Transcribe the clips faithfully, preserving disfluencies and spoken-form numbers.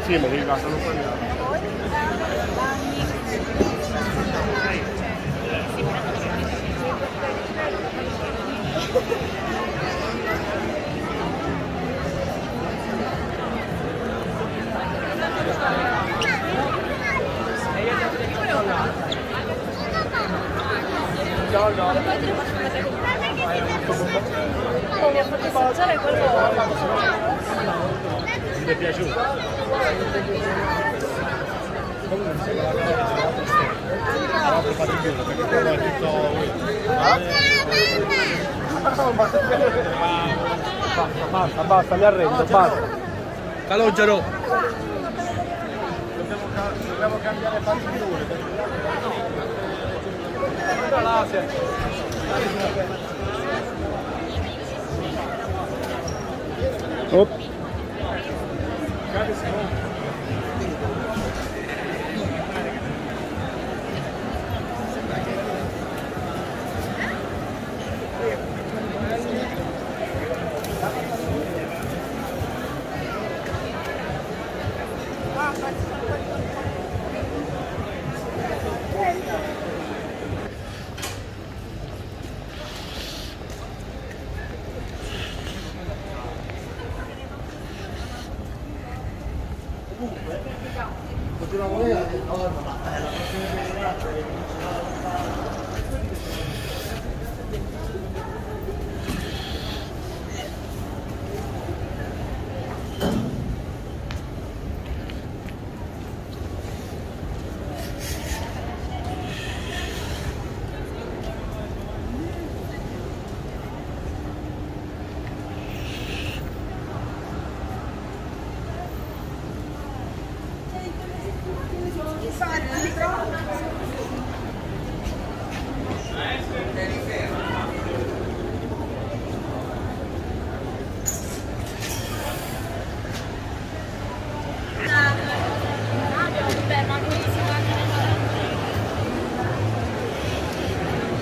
Sì, ma devi basta non sbagliare. No, no. Mi ha fatto assaggiare quello. Ti è piaciuto? Comunque mi sembra la cosa che fate chiuso perché quello è tutto. Basta, basta, basta, mi arrendo, basta. Calogero! Dobbiamo, dobbiamo cambiare partiture. Oh.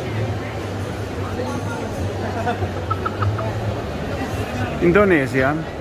Indonesia.